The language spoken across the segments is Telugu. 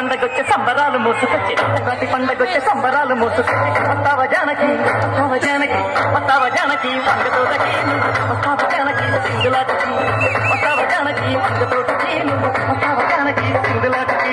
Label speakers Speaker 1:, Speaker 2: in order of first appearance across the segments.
Speaker 1: పండగొచ్చే సంబరాలు మోసుకొచ్చే సంక్రాంతి పండగొచ్చే సంబరాలు మోసుకొచ్చే వస్తావ జానకి వస్తావ జానకి వస్తావ జానకి వంగతోటకి వస్తావ జానకి సింగులాటకి వస్తావ జానకి వంగతోటకి వస్తావ జానకి సింగులాటకి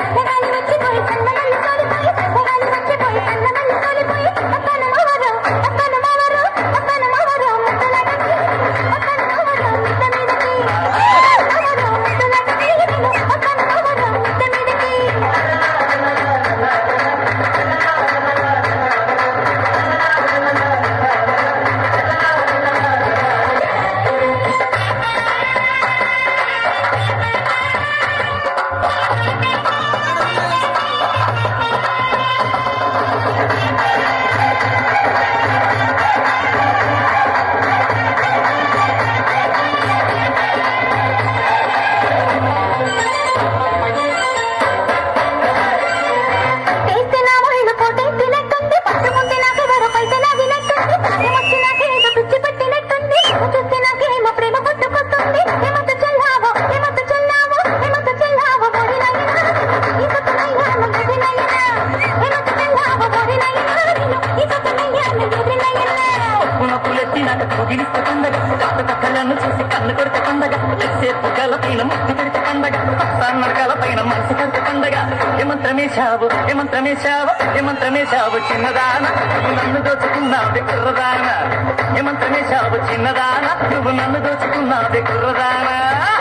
Speaker 1: కళ్ళను చూసి కన్ను కొడితే పండగ సేపు గల పైన ముక్కు పెడితే పండగ నడకల పైన మనసు కొడితే పండగ ఏమంత్రమేశావు ఏమంత్రమేశావు ఏమంత్రమేశావు చిన్నదాన నువ్వు నన్ను దోచుకున్నావు కుర్రదాన ఏమంత్రమేశావు చిన్నదాన నువ్వు నన్ను దోచుకున్నావు కుర్రదాన